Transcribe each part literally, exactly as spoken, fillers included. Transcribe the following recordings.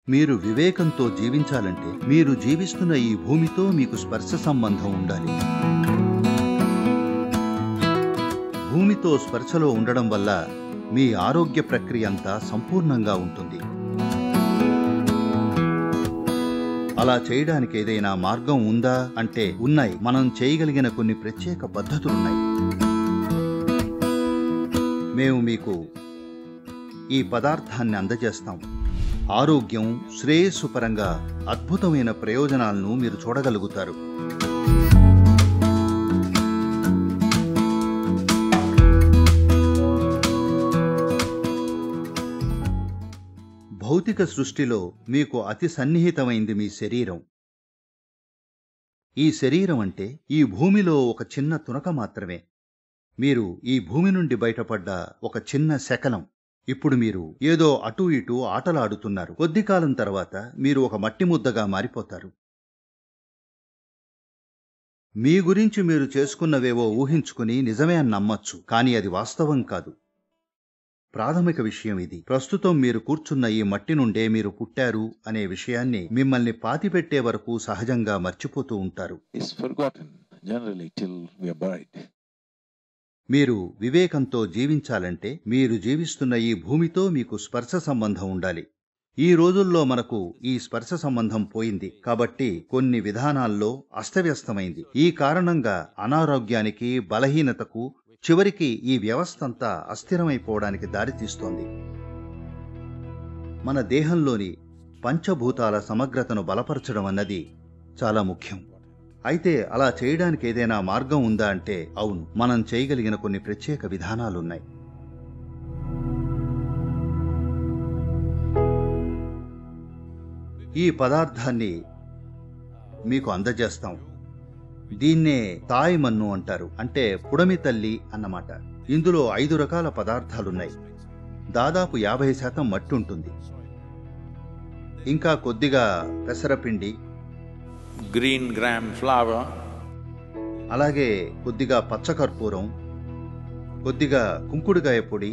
మీరు వివేకంతో జీవించాలంటే మీరు జీవిస్తున్న ఈ భూమితో మీకు స్పర్శ సంబంధం ఉండాలి. భూమితో స్పర్శలో ఉండడం వల్ల మీ ఆరోగ్య ప్రక్రియ అంతా సంపూర్ణంగా ఉంటుంది. అలా చేయడానికి ఏదైనా మార్గం ఉందా అంటే ఉన్నాయి. మనం చేయగలిగిన కొన్ని ప్రత్యేక పద్ధతులున్నాయి. మేము మీకు ఈ పదార్థాన్ని అందజేస్తాం. ఆరోగ్యం, శ్రేయస్సు పరంగా అద్భుతమైన ప్రయోజనాలను మీరు చూడగలుగుతారు. భౌతిక సృష్టిలో మీకు అతి సన్నిహితమైంది మీ శరీరం. ఈ శరీరం అంటే ఈ భూమిలో ఒక చిన్న తునక మాత్రమే. మీరు ఈ భూమి నుండి బయటపడ్డ ఒక చిన్న శకలం. ఇప్పుడు మీరు ఏదో అటూ ఇటూ ఆటలాడుతున్నారు. కొద్ది కాలం తర్వాత మీరు ఒక మట్టి ముద్దగా మారిపోతారు. మీ గురించి మీరు చేసుకున్నవేవో ఊహించుకుని నిజమే అని నమ్మచ్చు, కానీ అది వాస్తవం కాదు. ప్రాథమిక విషయం ఇది. ప్రస్తుతం మీరు కూర్చున్న ఈ మట్టి నుండే మీరు పుట్టారు అనే విషయాన్ని మిమ్మల్ని పాతిపెట్టే వరకు సహజంగా మర్చిపోతూ ఉంటారు. మీరు వివేకంతో జీవించాలంటే మీరు జీవిస్తున్న ఈ భూమితో మీకు స్పర్శ సంబంధం ఉండాలి. ఈ రోజుల్లో మనకు ఈ స్పర్శ సంబంధం పోయింది కాబట్టి కొన్ని విధానాల్లో అస్తవ్యస్తమైంది. ఈ కారణంగా అనారోగ్యానికి, బలహీనతకు, చివరికి ఈ వ్యవస్థంతా అస్థిరమైపోవడానికి దారితీస్తోంది. మన దేహంలోని పంచభూతాల సమగ్రతను బలపరచడం అన్నది చాలా ముఖ్యం. అయితే అలా చేయడానికి ఏదైనా మార్గం ఉందా అంటే అవును, మనం చేయగలిగిన కొన్ని ప్రత్యేక విధానాలున్నాయి. ఈ పదార్థాన్ని మీకు అందజేస్తాం. దీన్నే తాయ్ మన్ను అంటారు, అంటే పుడమి తల్లి అన్నమాట. ఇందులో ఐదు రకాల పదార్థాలున్నాయి. దాదాపు యాభై శాతం మట్టి ఉంటుంది. ఇంకా కొద్దిగా పెసరపిండి, గ్రీన్ గ్రామ్ ఫ్లవర్, అలాగే కొద్దిగా పచ్చకర్పూరం, కొద్దిగా కుంకుడుకాయ పొడి,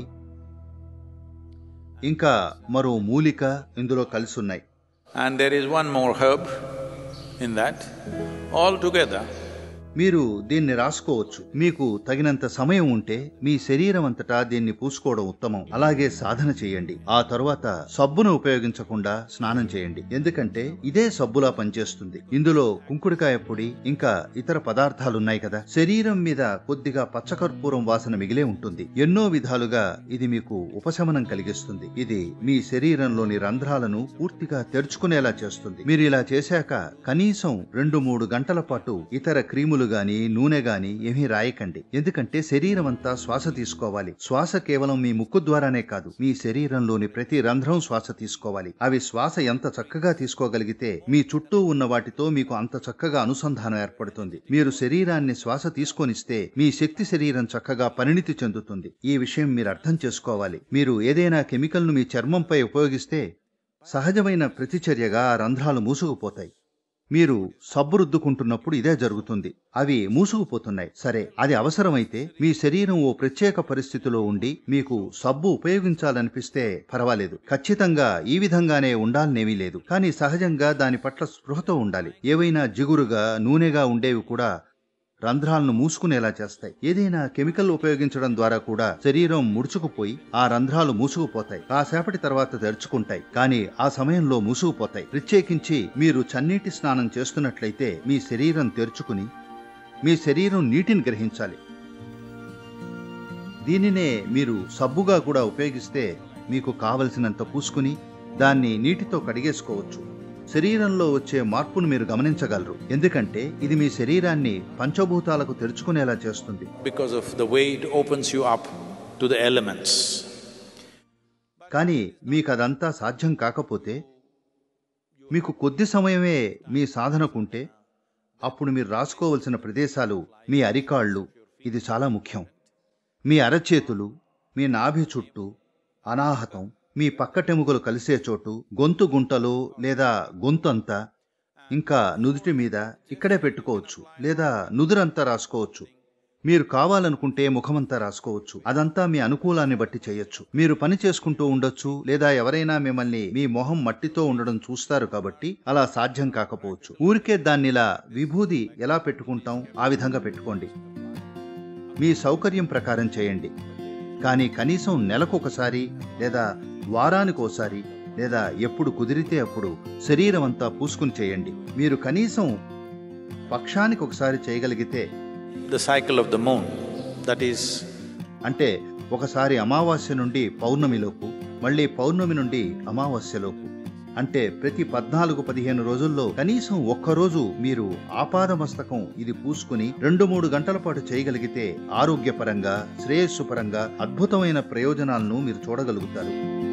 ఇంకా మరో మూలిక ఇందులో కలిసి ఉన్నాయి. and there is one more herb in that. All together మీరు దీన్ని రాసుకోవచ్చు. మీకు తగినంత సమయం ఉంటే మీ శరీరం అంతటా దీన్ని పూసుకోవడం ఉత్తమం. అలాగే సాధన చేయండి. ఆ తరువాత సబ్బును ఉపయోగించకుండా స్నానం చేయండి, ఎందుకంటే ఇదే సబ్బులా పనిచేస్తుంది. ఇందులో కుంకుడుకాయ పొడి ఇంకా ఇతర పదార్థాలున్నాయి కదా. శరీరం మీద కొద్దిగా పచ్చకర్పూరం వాసన మిగిలే ఉంటుంది. ఎన్నో విధాలుగా ఇది మీకు ఉపశమనం కలిగిస్తుంది. ఇది మీ శరీరంలోని రంధ్రాలను పూర్తిగా తెరుచుకునేలా చేస్తుంది. మీరు ఇలా చేశాక కనీసం రెండు మూడు గంటల పాటు ఇతర క్రీములు గాని నూనె గాని ఏమీ రాయకండి, ఎందుకంటే శరీరం అంతా శ్వాస తీసుకోవాలి. శ్వాస కేవలం మీ ముక్కు ద్వారానే కాదు, మీ శరీరంలోని ప్రతి రంధ్రం శ్వాస తీసుకోవాలి. అవి శ్వాస ఎంత చక్కగా తీసుకోగలిగితే మీ చుట్టూ ఉన్న వాటితో మీకు అంత చక్కగా అనుసంధానం ఏర్పడుతుంది. మీరు శరీరాన్ని శ్వాస తీసుకొనిస్తే మీ శక్తి శరీరం చక్కగా పరిణితి చెందుతుంది. ఈ విషయం మీరు అర్థం చేసుకోవాలి. మీరు ఏదైనా కెమికల్ ను మీ చర్మంపై ఉపయోగిస్తే సహజమైన ప్రతిచర్యగా ఆ రంధ్రాలు మూసుకుపోతాయి. మీరు సబ్బు రుద్దుకుంటున్నప్పుడు ఇదే జరుగుతుంది. అవి మూసుకుపోతున్నాయి. సరే, అది అవసరమైతే మీ శరీరం ఓ ప్రత్యేక పరిస్థితిలో ఉండి మీకు సబ్బు ఉపయోగించాలనిపిస్తే పర్వాలేదు. ఖచ్చితంగా ఈ విధంగానే ఉండాలనేమీ లేదు, కానీ సహజంగా దాని పట్ల స్పృహతో ఉండాలి. ఏవైనా జిగురుగా, నూనెగా ఉండేవి కూడా రంధ్రాలను మూసుకునేలా చేస్తాయి. ఏదైనా కెమికల్ ఉపయోగించడం ద్వారా కూడా శరీరం ముడుచుకుపోయి ఆ రంధ్రాలు మూసుకుపోతాయి. కాసేపటి తర్వాత తెరుచుకుంటాయి, కానీ ఆ సమయంలో మూసుకుపోతాయి. ప్రత్యేకించి మీరు చన్నీటి స్నానం చేస్తున్నట్లయితే మీ శరీరం తెరుచుకుని మీ శరీరం నీటిని గ్రహించాలి. దీనినే మీరు సబ్బుగా కూడా ఉపయోగిస్తే మీకు కావలసినంత పూసుకుని దాన్ని నీటితో కడిగేసుకోవచ్చు. శరీరంలో వచ్చే మార్పును మీరు గమనించగలరు, ఎందుకంటే ఇది మీ శరీరాన్ని పంచభూతాలకు తెరుచుకునేలా చేస్తుంది. because of the way it opens you up to the elements. కానీ మీకు అదంతా సాధ్యం కాకపోతే, మీకు కొద్ది సమయమే మీ సాధనకుంటే, అప్పుడు మీరు రాసుకోవలసిన ప్రదేశాలు మీ అరికాళ్ళు. ఇది చాలా ముఖ్యం. మీ అరచేతులు, మీ నాభి చుట్టూ, అనాహతం, మీ పక్కటెముకలు కలిసే చోటు, గొంతు గుంటలో లేదా గొంతంతా, ఇంకా నుదుటి మీద ఇక్కడే పెట్టుకోవచ్చు లేదా నుదురంతా రాసుకోవచ్చు. మీరు కావాలనుకుంటే ముఖమంతా రాసుకోవచ్చు. అదంతా మీ అనుకూలాన్ని బట్టి చేయొచ్చు. మీరు పని చేసుకుంటూ ఉండొచ్చు, లేదా ఎవరైనా మిమ్మల్ని మీ మొహం మట్టితో ఉండడం చూస్తారు కాబట్టి అలా సాధ్యం కాకపోవచ్చు. ఊరికే దాన్నిలా విభూది ఎలా పెట్టుకుంటాం ఆ విధంగా పెట్టుకోండి. మీ సౌకర్యం ప్రకారం చేయండి. కానీ కనీసం నెలకొకసారి లేదా వారానికోసారి లేదా ఎప్పుడు కుదిరితే అప్పుడు శరీరం అంతా పూసుకుని చేయండి. మీరు కనీసం పక్షానికి ఒకసారి చేయగలిగితే, the cycle of the moon, that is, అంటే ఒకసారి అమావాస్య నుండి పౌర్ణమిలోపు, మళ్ళీ పౌర్ణమి నుండి అమావాస్యలోపు, అంటే ప్రతి పద్నాలుగు పదిహేను రోజుల్లో కనీసం ఒక్కరోజు మీరు ఆపాదమస్తకం ఇది పూసుకుని రెండు మూడు గంటల పాటు చేయగలిగితే ఆరోగ్యపరంగా, శ్రేయస్సుపరంగా అద్భుతమైన ప్రయోజనాలను మీరు చూడగలుగుతారు.